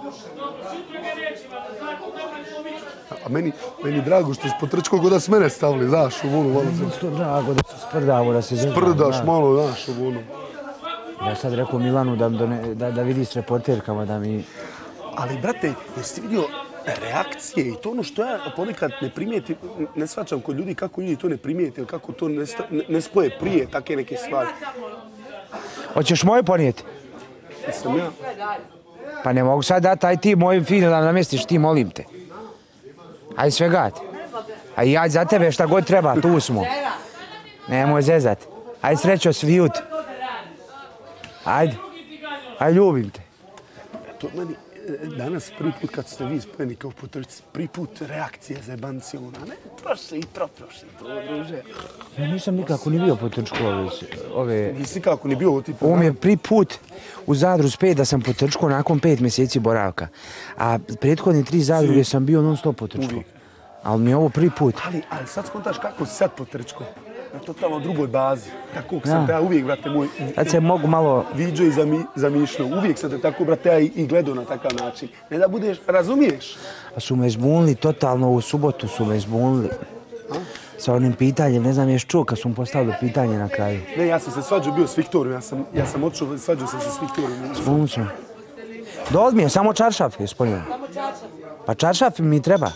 A meni drago što si potrčko god da s mene stavili, znaš, u vonu. Isto drago da se sprdamo, da se zezamo. Sprdaš malo, znaš, u vonu. Ja sad rekao Milanu da vidi s reporterkama da mi... Ali, brate, jesi vidio reakcije i to ono što ja ponekad ne primijetim, ne shvaćam kod ljudi kako ljudi to ne primijete ili kako to ne spoje prije take neke stvari. Hoćeš moje ponijeti? Sam ja. Pa ne mogu sad dati, aj ti moju finu da namjestiš, ti molim te. Aj sve gati. Aj ja za tebe šta god treba, tu smo. Nemoj zezat. Aj srećo svijut. Ajde. Aj ljubim te. To meni danas prvi put kad ste vi spojeni kao po trci, prvi put reakcija za jebanci ona, ne? Prošli, druže. Ja nisam nikako ni bio po trčku ove... Nisi nikako ni bio tipa... Ovo mi je prvi put u Zadru spet da sam po trčku nakon 5 mjeseci boravka. A prethodne 3 zadruge sam bio non stop po trčku. Ali mi je ovo prvi put. Ali sad skontaš kako si sad po trčku. Na totalno drugoj bazi. Tako sam te ja uvijek, brate moj... Sad se mogu malo... Viđo i zamišljao. Uvijek sam te tako, brate, ja i gledao na takav način. Ne da budeš, razumiješ? A su me zbunili, totalno u subotu su me zbunili. Sa onim pitanjem, ne znam ješ čuo kad su mu postavili pitanje na kraju. Ne, ja sam se svađao bio s Viktorijom. Ja sam otišao, svađao sam se s Viktorijom. Zbunili su. Dod mi je, samo čaršaf je spojio. Pa čaršaf mi treba.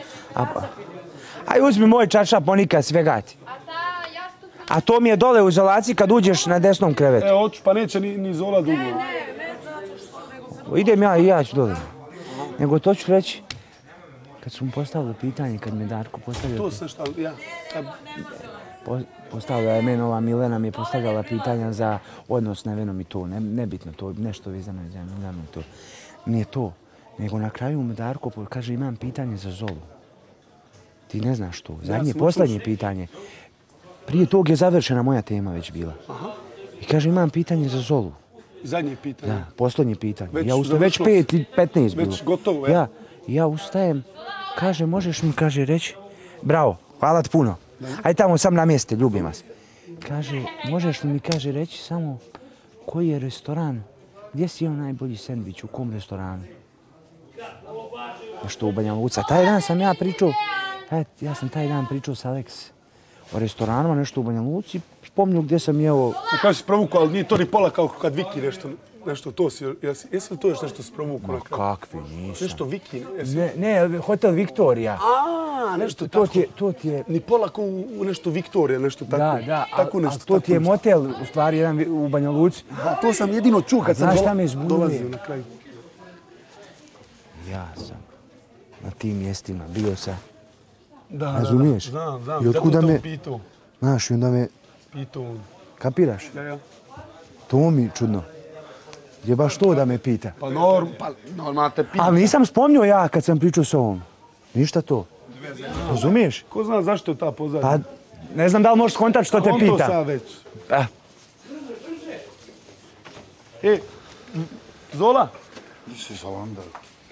Aj uzmi moj čaršaf, Monika, sve gati. A to mi je dole u izolaciji kad uđeš na desnom krevetu. Hoću, pa neće ni Zola dugo. Idem ja i ja ću dole. Nego to ću reći, kad su mu postavili pitanje, kad me Darko postavio... To sam šta, ja. Postavila je meni ova Milena, mi je postavljala pitanja za odnos na Venom i to. Nebitno to, nešto vezano je za Milenu i to. Nije to. Nego na kraju mu Darko kaže imam pitanje za Zolu. Ti ne znaš to. Zadnje, poslednje pitanje. Prije tog je završena moja tema već bila. I kaže imam pitanje za Zolu. Zadnje pitanje? Da, poslednje pitanje. Ja ustajem, već 5 i 15 bilo. Već gotovo, ja ustajem, kaže možeš mi, kaže reći, bravo, hvala ti puno. Aj tamo sam na mjeste, ljubim vas. Kaže, možeš li mi, kaže, reći samo koji je restoran, gdje si jeo najbolji sendvič, u kom restoranu? Nešto u Banja Luca. Taj dan sam ja pričao, ja sam taj dan pričao s Aleks o restoranima, nešto u Banja Luci, spomnju gdje sam jeo... Kaže si provukao, ali nije to ni pola kao kad Viki nešto to si, jesi li to još nešto si provukao? Ma kakvi, nisam. Nešto Viki? Ne, Hotel Viktorija. Nešto tako. To ti je... Ni pola kao u nešto Viktorija, nešto tako. Da, ali to ti je motel, u stvari, jedan u Banja Luci. To sam jedino čuo kad sam dolazio na kraju. Ja sam na tim mjestima bio sa... Razumiješ? Znam, zato to pitao. Znaš, i onda me... Pitao. Kapiraš? Ja. To mi čudno. Je baš to da me pita. Pa normalno te pita. Ali nisam spomnio ja kad sam pričao s ovom. Ništa to. Razumiješ? Ko zna zašto je ta pozadnja? Pa, ne znam da li možeš skontati što te pita. On to sad već. Zola? Si Salandar.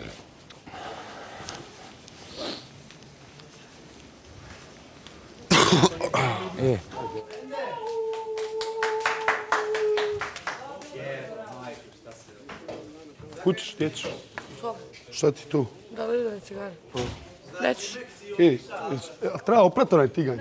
Kućiš, gdje ćeš? Šta ti tu? Da li idem cigare? Gdje ćeš? Treba oprat onaj tiganj.